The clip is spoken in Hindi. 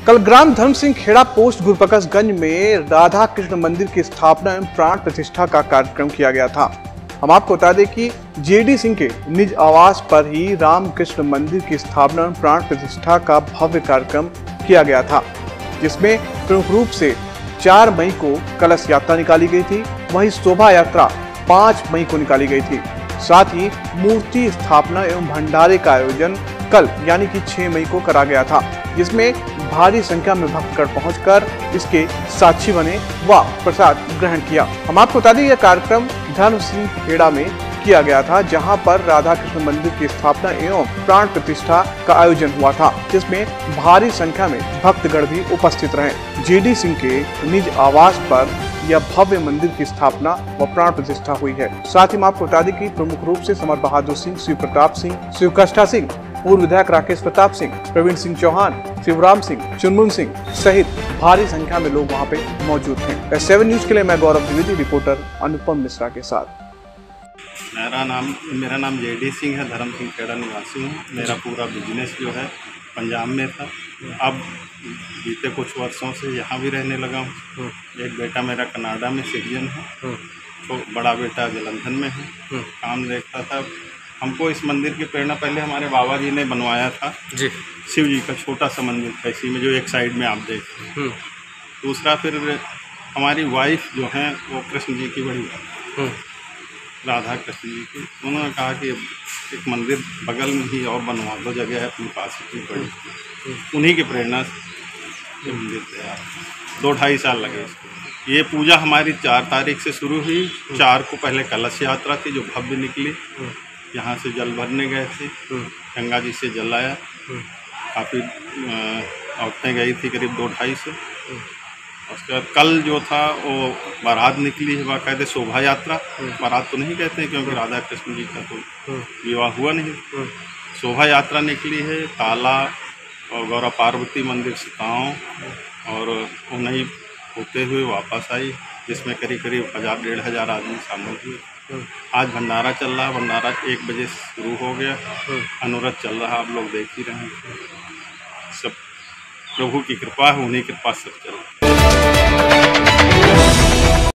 कल ग्राम धर्म सिंह खेड़ा पोस्ट गुरबख्शगंज में राधा कृष्ण मंदिर की स्थापना एवं प्राण प्रतिष्ठा का कार्यक्रम किया गया था। हम आपको बता दें कि जेडी सिंह के निज आवास पर ही रामकृष्ण मंदिर की स्थापना एवं प्राण प्रतिष्ठा का भव्य कार्यक्रम किया गया था, जिसमें प्रमुख रूप से 4 मई को कलश यात्रा निकाली गई थी। वहीं शोभा यात्रा 5 मई को निकाली गई थी। साथ ही मूर्ति स्थापना एवं भंडारे का आयोजन कल यानी कि 6 मई को करा गया था, जिसमें भारी संख्या में भक्तगण पहुंचकर इसके साक्षी बने व प्रसाद ग्रहण किया। हम आपको बता दें यह कार्यक्रम धर्म सिंह खेड़ा में किया गया था, जहां पर राधा कृष्ण मंदिर की स्थापना एवं प्राण प्रतिष्ठा का आयोजन हुआ था, जिसमें भारी संख्या में भक्तगण भी उपस्थित रहे। जेडी सिंह के निज आवास पर यह भव्य मंदिर की स्थापना व प्राण प्रतिष्ठा हुई है। साथ ही हम आपको बता दें कि प्रमुख रूप से समर बहादुर सिंह, शिव प्रताप सिंह, शिव कष्टा सिंह, पूर्व विधायक राकेश प्रताप सिंह, प्रवीण सिंह चौहान, शिवराम सिंह, चुनमुन सिंह सहित भारी संख्या में लोग वहां पे मौजूद थे। 7 न्यूज के लिए मैं गौरव द्विवेदी, रिपोर्टर अनुपम मिश्रा के साथ। मेरा नाम जेडी सिंह है, धर्म सिंह खेड़ा निवासी हूँ। मेरा पूरा बिजनेस जो है पंजाब में था। अब बीते कुछ वर्षों से यहाँ भी रहने लगा हूँ। एक बेटा मेरा कनाडा में सिटीजन है, तो बड़ा बेटा जलंधर में है, काम देखता था। हमको इस मंदिर की प्रेरणा पहले हमारे बाबा जी ने बनवाया था जी। शिव जी का छोटा सा मंदिर था इसी में, जो एक साइड में आप देखते हैं। दूसरा फिर हमारी वाइफ जो है वो कृष्ण जी की बड़ी राधा कृष्ण जी की, उन्होंने कहा कि एक मंदिर बगल में ही और बनवा दो, जगह है अपने पास इतनी बड़ी। उन्हीं की प्रेरणा से मंदिर तैयार 2-2.5 साल लगे इसको। ये पूजा हमारी 4 तारीख से शुरू हुई। 4 को पहले कलश यात्रा थी जो भव्य निकली। यहाँ से जल भरने गए थे, गंगा जी से जल आया। काफ़ी औरतें गई थी, करीब 2-2.5 उसके बाद कल जो था वो बारात निकली है, बाकायदे शोभा यात्रा। बारात तो नहीं कहते हैं क्योंकि राधा कृष्ण जी का तो विवाह हुआ नहीं। शोभा यात्रा निकली है ताला और गौरा पार्वती मंदिर से गाँव और उन्हीं होते हुए वापस आई, जिसमें करीब 1000-1500 आदमी शामिल हुए। आज भंडारा चल रहा, भंडारा 1 बजे शुरू हो गया। अनुरत चल रहा, आप लोग देख ही रहे हैं। सब प्रभु की कृपा है, उन्हीं कृपा से सब चल रहा है।